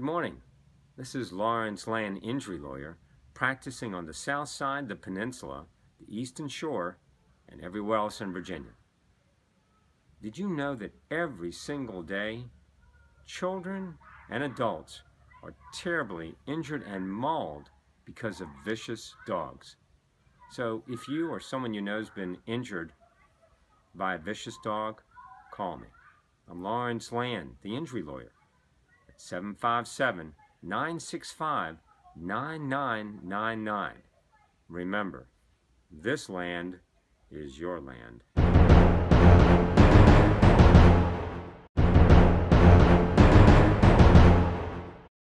Good morning. This is Lawrence Land, injury lawyer, practicing on the south side, the peninsula, the eastern shore, and everywhere else in Virginia. Did you know that every single day, children and adults are terribly injured and mauled because of vicious dogs? So if you or someone you know has been injured by a vicious dog, call me. I'm Lawrence Land, the injury lawyer, at 757-965-9999. Remember, this land is your land.